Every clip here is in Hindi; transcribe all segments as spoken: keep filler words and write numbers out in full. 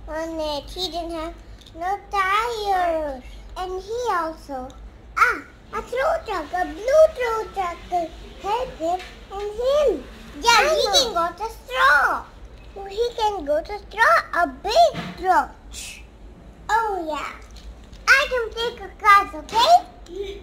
on it. He didn't have no tires. And he also, ah, a throw truck, a blue throw truck to help him and him. Yeah, I he know. Can go to straw. He can go to straw, a big straw. Oh yeah. I can take a class, okay?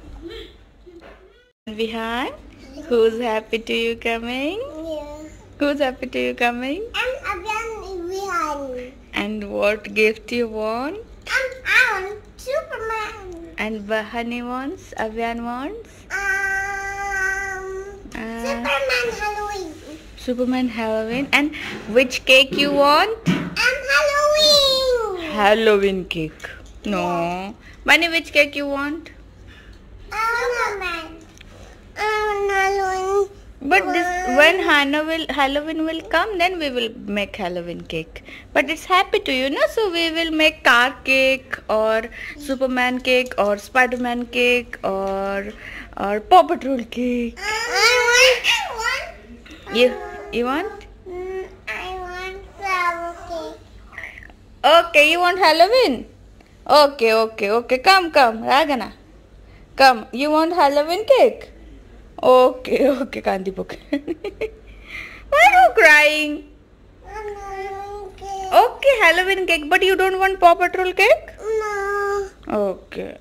Vihan, who's happy to you coming? Yeah. Who's happy to you coming? And again, Vihan. And what gift you want? And I want Superman. And Bahani wants? Avyan wants? Um, Uh, Superman Halloween. Superman Halloween. And which cake you want? And Halloween. Halloween cake. No. Bunny, which cake you want? Superman. And Halloween. But this, when Hannah will, Halloween will come, then we will make Halloween cake. But it's happy to you, no? So we will make car cake or Superman cake or Spider-Man cake or or Paw Patrol cake. I want. I want. You you want? Mm, I want flower cake. Okay, you want Halloween? Okay, okay, okay. Come, come, Ragana. Come. You want Halloween cake? Okay, okay, Kanti book. Why are you crying? Halloween cake. Okay, Halloween cake, but you don't want Paw Patrol cake? No. Okay.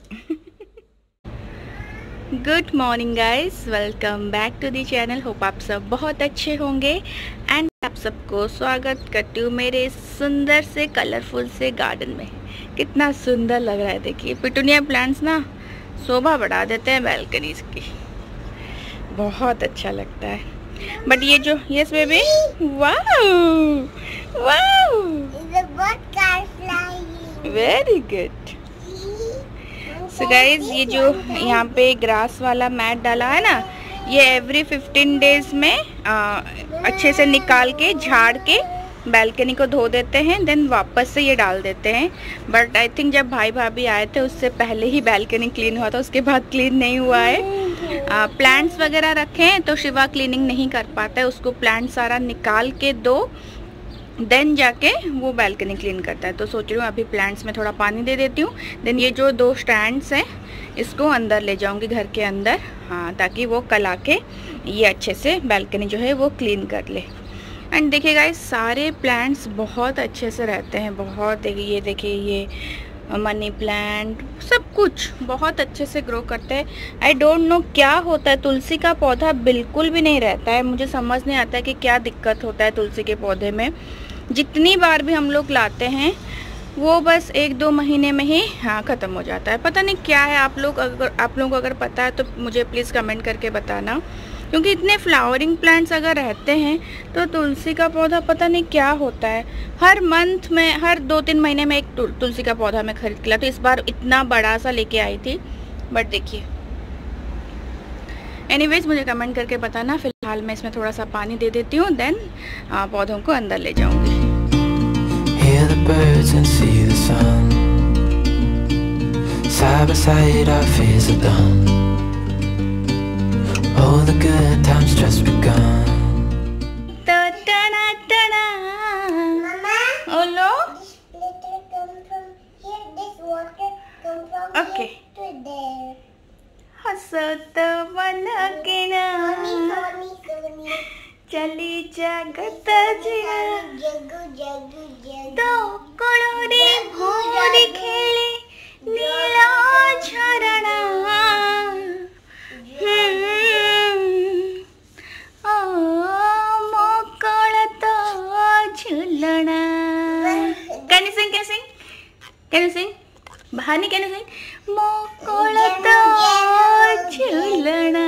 Good morning guys, welcome back to the channel. Hope आप सब बहुत अच्छे होंगे एंड आप सबको स्वागत करती हूँ मेरे सुंदर से कलरफुल से गार्डन में। कितना सुंदर लग रहा है, देखिए पिटूनिया प्लांट्स ना शोभा बढ़ा देते हैं बैल्कनीज की, बहुत अच्छा लगता है। बट ये जो yes baby, wow wow, very good. So guys, ये जो यहाँ पे ग्रास वाला मैट डाला है ना, ये एवरी फिफ्टीन डेज में आ, अच्छे से निकाल के झाड़ के बैल्कनी को धो देते हैं, देन वापस से ये डाल देते हैं। बट आई थिंक जब भाई भाभी आए थे उससे पहले ही बैल्कनी क्लीन हुआ था, उसके बाद क्लीन नहीं हुआ है। प्लांट्स वगैरह रखे हैं तो शिवा क्लीनिंग नहीं कर पाता है, उसको प्लांट सारा निकाल के दो देन जाके वो बैल्कनी क्लीन करता है। तो सोच रही हूँ अभी प्लांट्स में थोड़ा पानी दे देती हूँ, देन ये जो दो स्टैंड्स हैं इसको अंदर ले जाऊँगी घर के अंदर, हाँ, ताकि वो कल आके ये अच्छे से बैल्कनी जो है वो क्लीन कर ले। एंड देखिए गाइस, सारे प्लांट्स बहुत अच्छे से रहते हैं, बहुत। देखिए ये देखिए ये मनी प्लांट, सब कुछ बहुत अच्छे से ग्रो करते हैं। आई डोंट नो क्या होता है, तुलसी का पौधा बिल्कुल भी नहीं रहता है। मुझे समझ नहीं आता है कि क्या दिक्कत होता है तुलसी के पौधे में। जितनी बार भी हम लोग लाते हैं वो बस एक दो महीने में ही हाँ ख़त्म हो जाता है, पता नहीं क्या है। आप लोग अगर आप लोगों को अगर पता है तो मुझे प्लीज़ कमेंट करके बताना, क्योंकि इतने फ्लावरिंग प्लांट्स अगर रहते हैं तो तुलसी का पौधा पता नहीं क्या होता है। हर मंथ में, हर दो तीन महीने में एक तुलसी का पौधा मैं खरीद के ला, तो इस बार इतना बड़ा सा लेके आई थी। बट देखिए, एनीवेज मुझे कमेंट करके बताना। फिलहाल मैं इसमें थोड़ा सा पानी दे देती हूँ, देन पौधों को अंदर ले जाऊँगी। Hear the birds and see the sun. Side by side our fears are done. All the good times just begun. Ta ta na ta na. Mama, Oh no. this glitter comes from here. This water comes from Okay. here to there. हसत मन किना Funny, funny, funny. चली जगत जिया Jaggu, jaggu, jaggu. तो कोलोरे भोर खेले नीला झरना मोकलत झुलना। Can you sing? Can you sing? Can you sing? Bahani, can you sing? मोकलत झुलना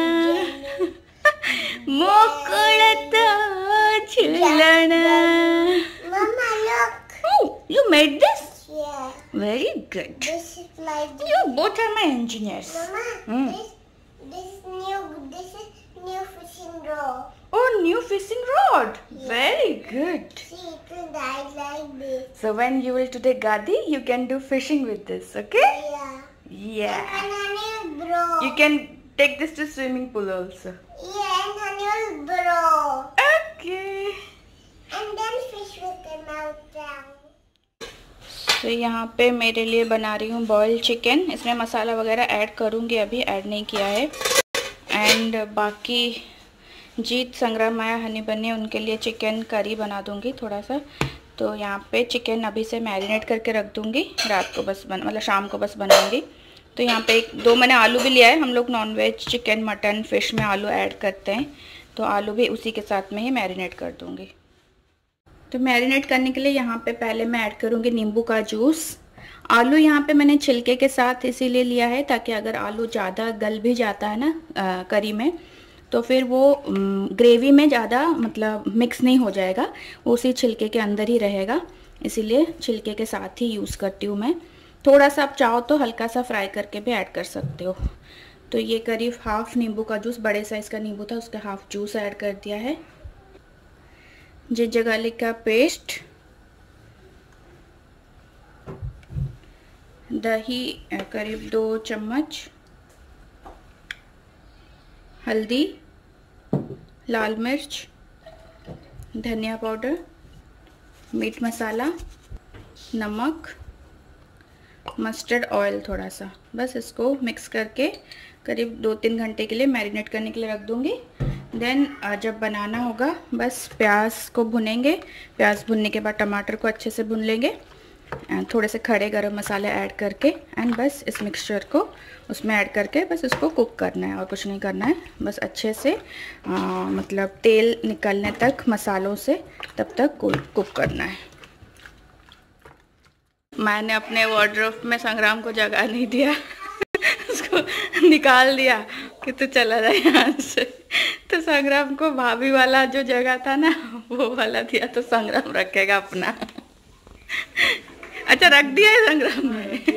मोकलत झुलना। Mama, look. Oh, you made this? Yeah. Very good. This is like this. You both are my engineers. Mama, Hmm. this this new this is new fishing rod. Oh, new fishing rod. Very good. See, it will die like this. So when you will today Gadi, you can do fishing with this, okay? Yeah. Yeah. And honey will grow. You can take this to swimming pool also. Yeah, and honey will grow. Okay. And then fish will come out down. तो यहाँ पे मेरे लिए बना रही हूँ बॉयल चिकन। इसमें मसाला वगैरह ऐड करूँगी, अभी ऐड नहीं किया है। एंड बाकी जीत, संग्राम, माया, हनी बनी उनके लिए चिकन करी बना दूँगी थोड़ा सा। तो यहाँ पे चिकन अभी से मैरिनेट करके रख दूँगी, रात को बस बन मतलब शाम को बस बनाऊँगी। तो यहाँ पे एक दो मैंने आलू भी लिया है। हम लोग नॉनवेज चिकन, मटन, फिश में आलू ऐड करते हैं, तो आलू भी उसी के साथ में ही मैरिनेट कर दूँगी। तो मैरिनेट करने के लिए यहाँ पे पहले मैं ऐड करूँगी नींबू का जूस। आलू यहाँ पे मैंने छिलके के साथ इसीलिए लिया है ताकि अगर आलू ज़्यादा गल भी जाता है ना आ, करी में, तो फिर वो ग्रेवी में ज़्यादा मतलब मिक्स नहीं हो जाएगा, उसी छिलके के अंदर ही रहेगा। इसीलिए छिलके के साथ ही यूज़ करती हूँ मैं। थोड़ा सा आप चाहो तो हल्का सा फ्राई करके भी ऐड कर सकते हो। तो ये करीब हाफ नींबू का जूस, बड़े साइज़ का नींबू था उसका हाफ जूस ऐड कर दिया है। जिंजर गार्लिक का पेस्ट, दही करीब दो चम्मच, हल्दी, लाल मिर्च, धनिया पाउडर, मीट मसाला, नमक, मस्टर्ड ऑयल थोड़ा सा। बस इसको मिक्स करके करीब दो तीन घंटे के लिए मैरिनेट करने के लिए रख दूँगी। देन जब बनाना होगा बस प्याज को भुनेंगे। प्याज भुनने के बाद टमाटर को अच्छे से भुन लेंगे, थोड़े से खड़े गरम मसाले ऐड करके, एंड बस इस मिक्सचर को उसमें ऐड करके बस इसको कुक करना है और कुछ नहीं करना है। बस अच्छे से आ, मतलब तेल निकलने तक मसालों से तब तक कुक करना है। मैंने अपने वार्डरोब में संग्राम को जगह नहीं दिया उसको निकाल दिया कि तू चला जाए यहाँ से। तो संग्राम को भाभी वाला जो जगह था ना वो वाला दिया, तो संग्राम रखेगा अपना। अच्छा रख दिया है संग्राम ने।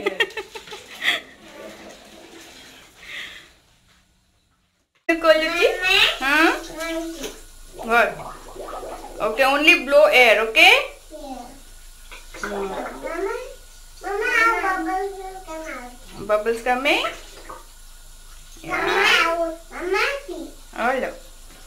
हाँ okay, only blow air, okay. Bubbles coming? Yeah. Oh, look.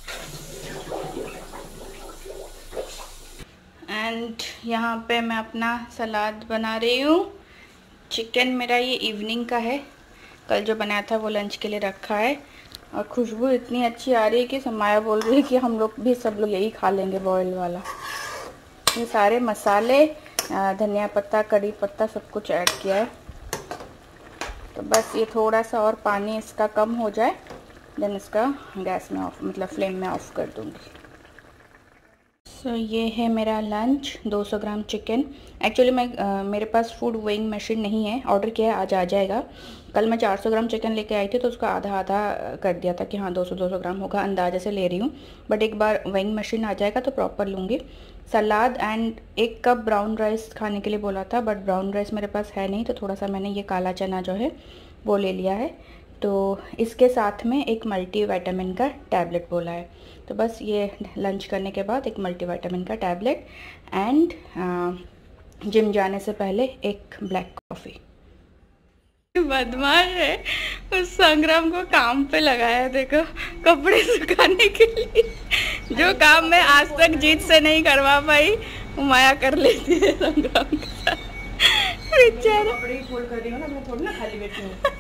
And यहाँ पे मैं अपना सलाद बना रही हूँ। चिकन मेरा ये इवनिंग का है, कल जो बनाया था वो लंच के लिए रखा है। और खुशबू इतनी अच्छी आ रही है कि माया बोल रही है कि हम लोग भी सब लोग यही खा लेंगे बॉयल वाला। ये सारे मसाले, धनिया पत्ता, कड़ी पत्ता सब कुछ ऐड किया है। तो बस ये थोड़ा सा और पानी इसका कम हो जाए, देन इसका गैस में ऑफ मतलब फ्लेम में ऑफ कर दूँगी। सो so, ये है मेरा लंच, दो सौ ग्राम चिकन। एक्चुअली मैं आ, मेरे पास फूड वेइंग मशीन नहीं है, ऑर्डर किया है, आज आ जाएगा। कल मैं चार सौ ग्राम चिकन लेके आई थी तो उसका आधा आधा कर दिया था कि हाँ दो सौ दो सौ ग्राम होगा, अंदाजे से ले रही हूँ। बट एक बार वेइंग मशीन आ जाएगा तो प्रॉपर लूँगी। सलाद एंड एक कप ब्राउन राइस खाने के लिए बोला था, बट ब्राउन राइस मेरे पास है नहीं, तो थोड़ा सा मैंने ये काला चना जो है वो ले लिया है। तो इसके साथ में एक मल्टी विटामिन का टैबलेट बोला है। तो बस ये लंच करने के बाद एक मल्टी विटामिन का टैबलेट एंड जिम जाने से पहले एक ब्लैक कॉफ़ी। बदमाश है, उस संग्राम को काम पे लगाया, देखो कपड़े सुखाने के लिए। जो काम मैं आज तक जीत से नहीं करवा पाई वो माया कर लेती है संग्राम के साथ। बेचारा कपड़े फोल्ड कर रही हूं ना, मैं थोड़ी ना खाली बैठी हूं।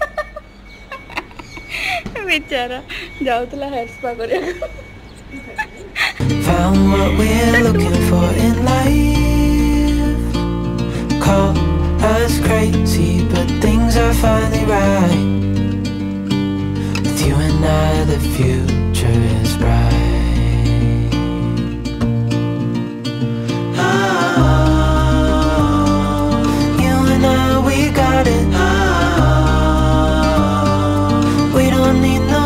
बेचारा जाओ तुला हेयर स्पा करेगा। Found what we're looking for in life. Call us crazy, but things are finally right. With you and I, the future is bright. Oh, you and I, we got it. Oh, we don't need no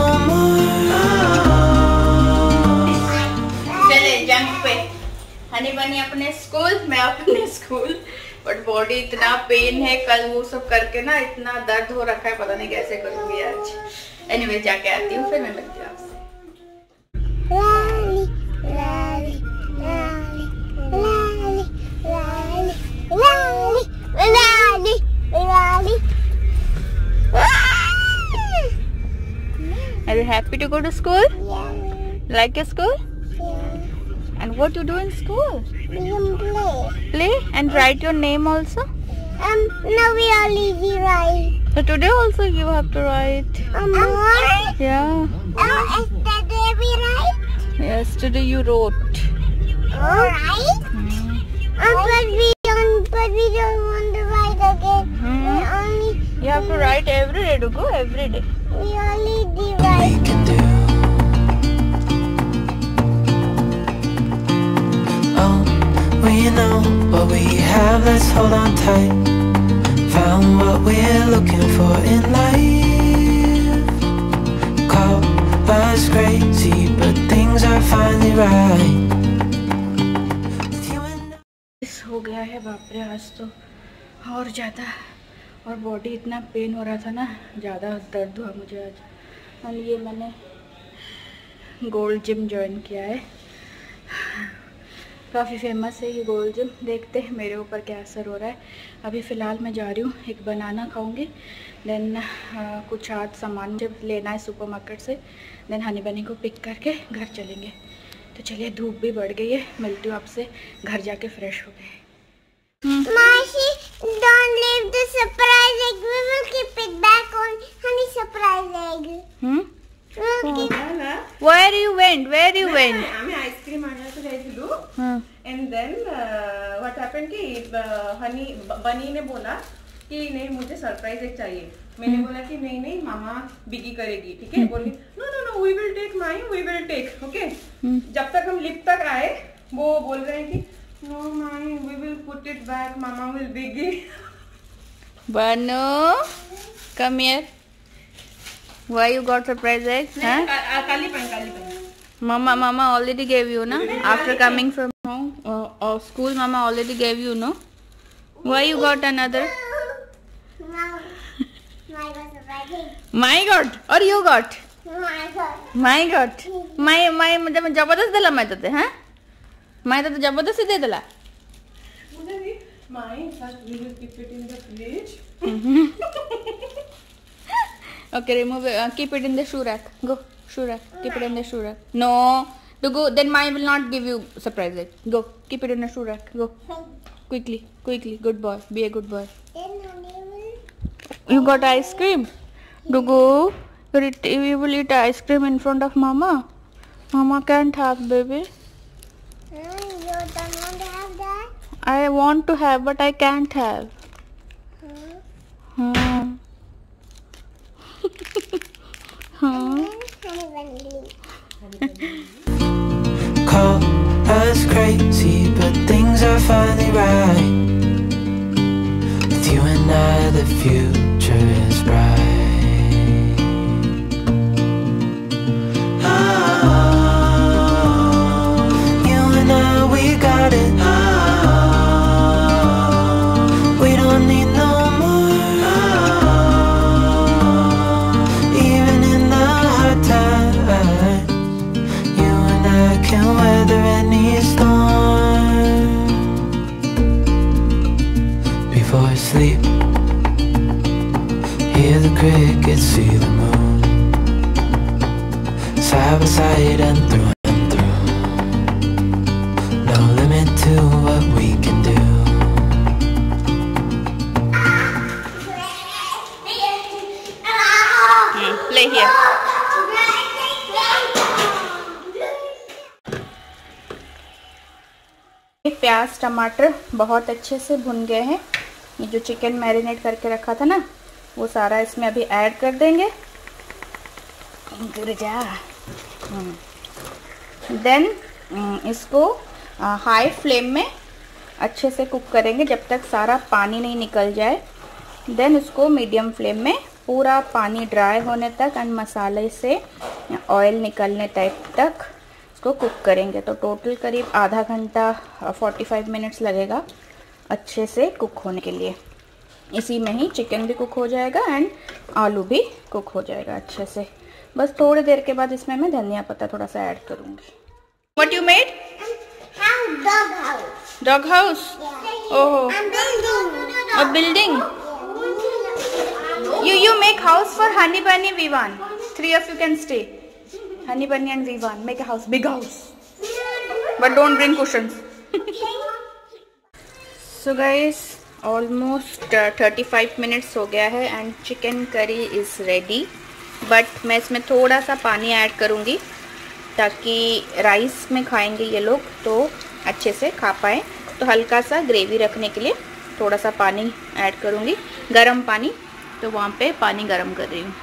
honey bunny अपने स्कूल, मैं अपने स्कूल। बट बॉडी इतना पेन है, कल वो सब करके ना इतना दर्द हो रखा है, पता नहीं कैसे करूँगी आज। एनीवे जाके आती हूँ, फिर मैं मिलती हूँ आपसे। Are you happy to go to school? Yeah. Like your school? Yeah. And what you do in school? We can play. Play and write your name also? Um, now we are lazy, right? So today also you have to write. Um, what? Yeah. Uh, yesterday we write? Yesterday you wrote. Alright. Hmm. Um, but we don't, but we don't want to write again. Hmm. We only, You have to write every day to go every day. we only do we write. can do. Oh, we know what we have, let's hold on tight. Found what we're looking for in life. Call us crazy, but things are finally right. With you and I. इस हो गया है बाप रे आज तो और ज़्यादा, और बॉडी इतना पेन हो रहा था ना, ज़्यादा दर्द हुआ मुझे आज। और ये मैंने गोल्ड जिम ज्वाइन किया है, काफ़ी फेमस है ये गोल्ड जिम। देखते हैं मेरे ऊपर क्या असर हो रहा है। अभी फ़िलहाल मैं जा रही हूँ, एक बनाना खाऊंगी, देन कुछ आज सामान जब लेना है सुपर मार्केट से, देन हनी बनी को पिक करके घर चलेंगे। तो चलिए, धूप भी बढ़ गई है, मिलती हूँ आपसे घर जाके फ्रेश हो गए। Mashi, don't leave the surprise egg. We will keep it back on honey surprise egg. Hmm? We'll keep Where you went? Where you went? আমি আইসক্রিম আনতে যাইছিলু हाँ. एंड देन व्हाट हैपेंड कि हनी बनी ने बोला कि नहीं मुझे सरप्राइज एक चाहिए। मैंने बोला कि नहीं नहीं मामा बिगी करेगी, ठीक है। बोली no no no we will take my we will take okay. जब तक हम लिफ्ट तक आए वो बोल रहे हैं कि no my we will put it back mama will बिगी। Banu, come here. Why you got surprise egg? Huh? काली पानी काली पानी Mama, Mama already gave you, no? After coming from home or, or school, Mama already gave you, no? Why you got another? Mom, my God surprise egg. My God, or you got? My God. My God, my my मतलब जबरदस्त दिला मैं तो ते, हाँ? मैं तो जबरदस्ती दे दिला। मुझे भी my first we will keep it in the fridge. Okay, remove it. Uh, keep it in the shoe rack. Go, shoe rack. Keep it in the shoe rack. No, to go. Then I will not give you surprise egg. Go, keep it in the shoe rack. Go, quickly, quickly. Good boy. Be a good boy. Then honey will. You got ice cream. Dugu, you eat, you will eat ice cream in front of Mama. Mama can't have, baby. Hmm, you don't want to have that? I want to have, but I can't have. Hmm. Hmm. Hmm. Then honey will leave. Call us crazy, but things are finally right. With you and I, the future is bright. Oh, you and I, we got it. Oh, we don't need no more. Oh, even in the hard times, you and I can weather any storm. Before I sleep, hear the crickets, see the moon, side by side and through and through. No limit to what we can do. Hmm. Play here. प्याज टमाटर बहुत अच्छे से भुन गए हैं। ये जो चिकन मैरिनेट करके रखा था ना, वो सारा इसमें अभी ऐड कर देंगे। गिर जा। देन इसको हाई फ्लेम में अच्छे से कुक करेंगे जब तक सारा पानी नहीं निकल जाए। देन उसको मीडियम फ्लेम में पूरा पानी ड्राई होने तक एंड मसाले से ऑयल निकलने टाइप तक इसको कुक करेंगे। तो टोटल करीब आधा घंटा पैंतालीस मिनट्स लगेगा अच्छे से कुक होने के लिए। इसी में ही चिकन भी कुक हो जाएगा एंड आलू भी कुक हो जाएगा अच्छे से। बस थोड़ी देर के बाद इसमें मैं धनिया पत्ता थोड़ा सा ऐड करूँगी। What you made? House, dog house. Dog house? Oh, I'm building. a building. You you make house for Honey Bunny, Vivan. Three of you can stay. Honey Bunny and Vivan make a house, big house. But don't bring cushions. So guys, almost thirty five minutes हो गया है and chicken curry is ready. But मैं इसमें थोड़ा सा पानी ऐड करूँगी ताकि राइस में खाएंगे ये लोग तो अच्छे से खा पाएँ। तो हल्का सा ग्रेवी रखने के लिए थोड़ा सा पानी ऐड करूँगी, गरम पानी। तो वहाँ पे पानी गरम कर रही हूँ।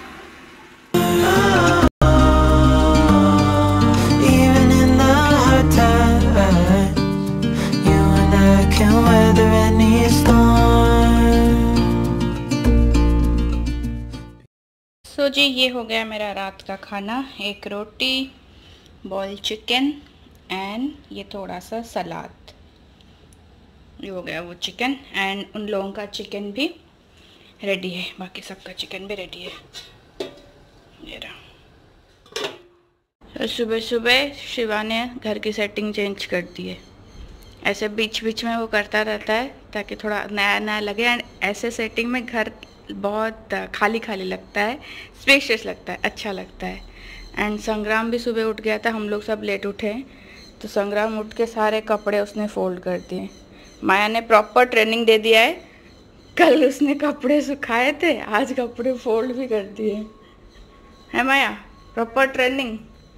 सो so जी ये हो गया मेरा रात का खाना, एक रोटी, बॉइल्ड चिकन एंड ये थोड़ा सा सलाद। ये हो गया वो चिकन एंड उन लोगों का चिकन भी रेडी है, बाकी सबका चिकन भी रेडी है। ये रहा। तो सुबह सुबह शिवा ने घर की सेटिंग चेंज कर दी है। ऐसे बीच बीच में वो करता रहता है ताकि थोड़ा नया नया लगे एंड ऐसे सेटिंग में घर बहुत खाली खाली लगता है, स्पेशियस लगता है, अच्छा लगता है। एंड संग्राम भी सुबह उठ गया था, हम लोग सब लेट उठे हैं तो संग्राम उठ के सारे कपड़े उसने फोल्ड कर दिए। माया ने प्रॉपर ट्रेनिंग दे दिया है, कल उसने कपड़े सुखाए थे, आज कपड़े फोल्ड भी कर दिए है माया, प्रॉपर ट्रेनिंग।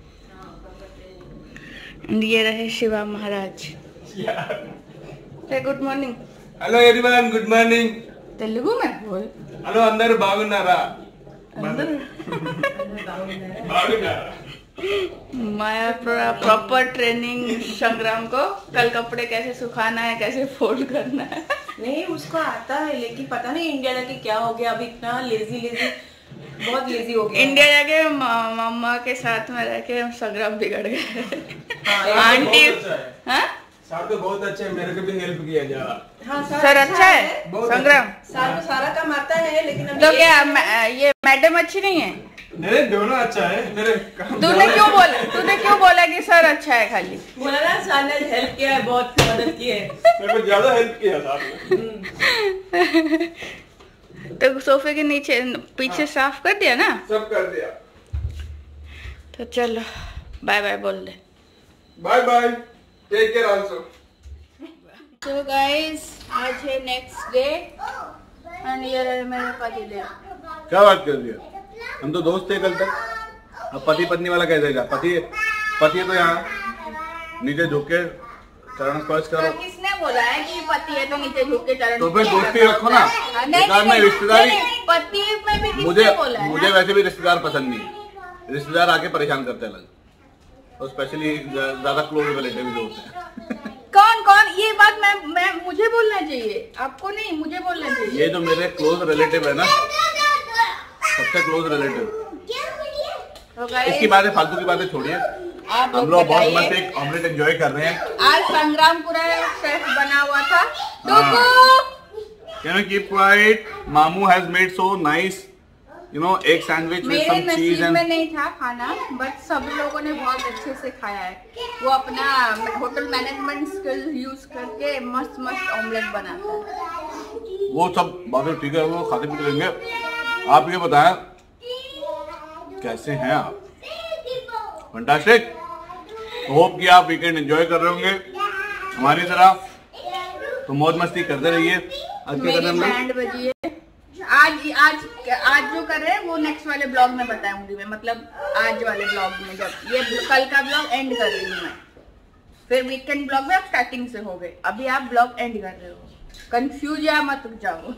एंड ये रहे Shiva Maharaj. Good morning. Hello everyone, good morning. Telugu में बोल। हेलो अंदर बागुनारा। माया प्रॉपर ट्रेनिंग संग्राम को, कल कपड़े कैसे सुखाना है, कैसे फोल्ड करना है। नहीं उसको आता है, लेकिन पता नहीं इंडिया जाके क्या हो गया, अभी इतना लेजी लेजी, बहुत लेजी हो गया। इंडिया जाके मम्मा के साथ में रह के संग्राम बिगड़ गए। आंटी हाँ सर तो बहुत अच्छा है, मेरे को भी हेल्प किया जा। हाँ सर, सर अच्छा है संग्राम। सर तो सारा काम आता है, लेकिन तो क्या ये मैडम अच्छी नहीं है? मेरे दोनों अच्छा है। मेरे तूने क्यों बोला तूने क्यों बोला कि सर अच्छा है? खाली बोला ना सर ने हेल्प किया है, बहुत मदद की है। मेरे को ज्यादा हेल्प किया सर ने। तो सोफे के नीचे पीछे साफ कर दिया ना? सब कर दिया। तो चलो बाय बाय बोल दे। Bye bye, take care also. तो गाइस आज है नेक्स्ट डे एंड ये रहे मेरे पति देव। क्या बात कर दिया, हम तो दोस्त थे कल तक, अब पति पत्नी वाला कैसे जा? पति पति तो यहाँ नीचे झुक के चरण स्पर्श करो। किसने बोला है कि पति है तो नीचे झुक के चरण? तो फिर दोस्ती रखो ना। में रिश्तेदारी, पति में भी मुझे बोला है? मुझे वैसे भी रिश्तेदार पसंद नहीं, रिश्तेदार आके परेशान करते हैं अलग, और स्पेशली ज्यादा क्लोज रिलेटिव जो होते हैं। कौन कौन? ये बात मैं मैं मुझे बोलना चाहिए, आपको नहीं, मुझे बोलना चाहिए। ये जो मेरे क्लोज रिलेटिव है ना, सबसे क्लोज रिलेटिव। तो इसकी बातें, फालतू की बातें छोड़िए, हम लोग बहुत मस्त एक ऑमलेट एंजॉय कर रहे हैं। आज संग्राम पूरा शेफ बना हुआ था। Can you keep quiet? Mamu has made so nice, you know, egg sandwich with some cheese and. मेरे नसीब में नहीं था खाना, बट सब लोगों ने बहुत अच्छे से खाया है। वो अपना होटल मैनेजमेंट स्किल यूज करके मस्त मस्त ऑमलेट बनाता है। वो सब बातें ठीक है, वो खाते पीते रहेंगे। आप ये बताएं कैसे हैं आप? फैंटास्टिक। होप कि आप वीकेंड एंजॉय कर रहे होंगे हमारी तरह, तो मौज मस्ती करते रहिए। आज क्या कर रहे हैं हम बैंड बजी है। आज आज आज जो कर रहे हैं वो नेक्स्ट वाले ब्लॉग में बताऊंगी मैं, मतलब आज वाले ब्लॉग में, जब ये कल का ब्लॉग एंड कर रही हूँ मैं, फिर वीकेंड ब्लॉग में आप स्टार्टिंग से हो गए, अभी आप ब्लॉग एंड कर रहे हो, कंफ्यूज या मत जाओ।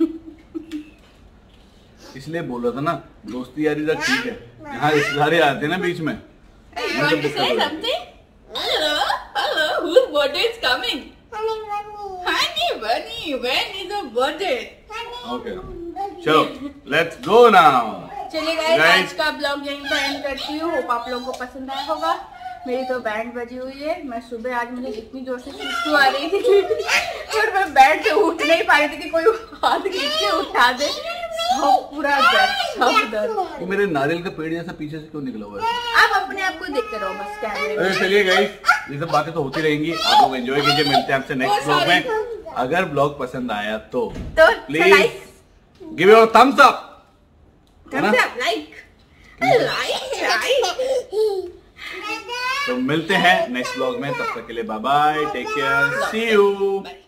इसलिए बोल रहा था ना, दोस्ती यारी तक ठीक है, यहाँ रिश्तेदारी आते हैं ना बीच में। You want to say something? Hello, hello, whose birthday is coming? Honey bunny. Honey bunny, when is your birthday? Okay, चलो let's go now. चलिए गाइस, आज का ब्लॉग यहीं पर एंड करती हूँ। होप आप लोगों को पसंद आया होगा। मेरी तो बैंड बजी हुई है। मैं सुबह आज मुझे इतनी जोर से सुसु आ रही थी और मैं बेड से उठ नहीं पा रही थी कि कोई हाथ खींच के उठा दे। सब पूरा दर्द, सब दर्द। ये मेरे नारियल का पेड़ जैसा पीछे से क्यों निकला हुआ है? आप अपने आप को देखते रहो बस कैमरे में। चलिए गाइस, ये सब बातें तो होती रहेंगी, आप लोग एंजॉय कीजिए। मिलते हैं आपसे नेक्स्ट ब्लॉग में। अगर ब्लॉग पसंद आया तो please give your thumbs up. Thumbs up, like like like. तो मिलते हैं नेक्स्ट ब्लॉग में, तब तक के लिए bye bye, take care, see you.